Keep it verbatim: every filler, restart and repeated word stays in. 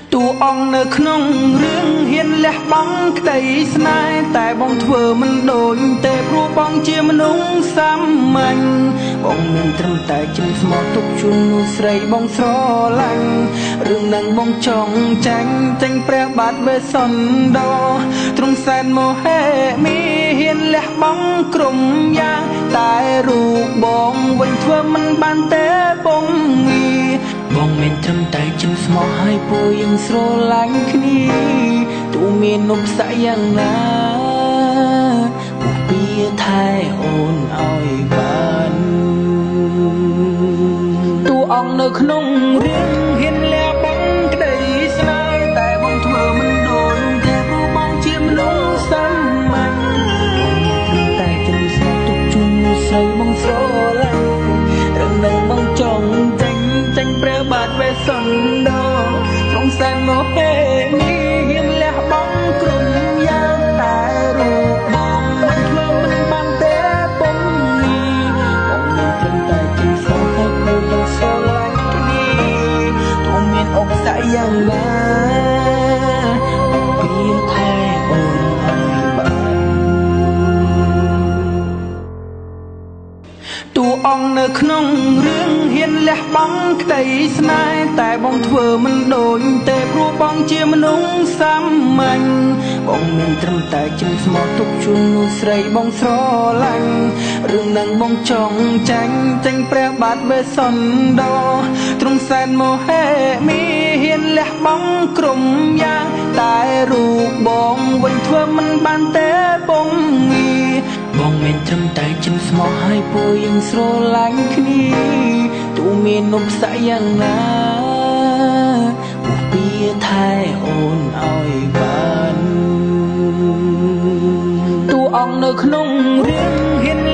តួអង្គនៅក្នុងរឿងហ៊ានលះបង់ក្តីស្នេហ៍តែបងធ្វើមិនដូចទេព្រោះបងជាមនុស្សសាមញ្ញបងមានត្រឹមតែចិត្តស្មោះទុកជូននោះស្រីបងស្រឡាញ់រឿងនឹងបងចង់ចាញ់ចេញព្រះបាទវេស្សន្តរទ្រង់សែនមហេមីហ៊ានលះបង់ក្រុមយ៉ាងតែរូបបងវិញធ្វើមិនបានទេបងបងមានត្រឹមតែចិត្តស្មោះឲ្យពួកយើងស្រឡាញ់គ្នាទូមាននំសាក់យ៉ាងណាពួកពីថែអូនឲ្យបានតួអង្គនៅក្នុងរឿងហ៊ានលះបង់ក្តីស្នេហ៍តែបងធ្វើមិនដូចទេព្រោះបងជាមនុស្សសាមញ្ញបងមានត្រឹមតែចិត្តស្មោះទុកជូនស្រីបងស្រឡាញ់រឿងនឹងបងចង់ចេញចេញព្រះបាទវេស្សន្តរទ្រង់សែនមហេមីហ៊ានលះបង់ក្រុមយ៉ាងតែរូបបងមិនធ្វើមិនបានទេបងនេះបងមានត្រឹមតែចិត្តស្មោះឲ្យពួកយើងស្រឡាញ់គ្នាទូមានអបសាក់យ៉ាងណាពីថែអូនឲ្យបានតួអង្គនៅក្នុងរឿងហ៊ានលះបង់ក្តីស្នេហ៍តែបងធ្វើមិនដូចទេព្រោះបងជាមនុស្សសាមញ្ញបងមានត្រឹមតែចិត្តស្មោះទុកជូននោះស្រីបងស្រឡាញ់រឿងនឹងបងចង់ចាញ់ចេញព្រះបាទវេស្សន្តរទ្រង់សែនមហេមីហ៊ានលះបង់ក្រុមយ៉ាងតែរូបបងវិញធ្វើមិនបានទេបងបងមានត្រឹមតែចិត្តស្មោះឲ្យពួកយើងស្រឡាញ់គ្នាទូមាននំសាក់យ៉ាងណាពួកពីថែអូនឲ្យបានតួអង្គនៅក្នុងរឿងហ៊ាន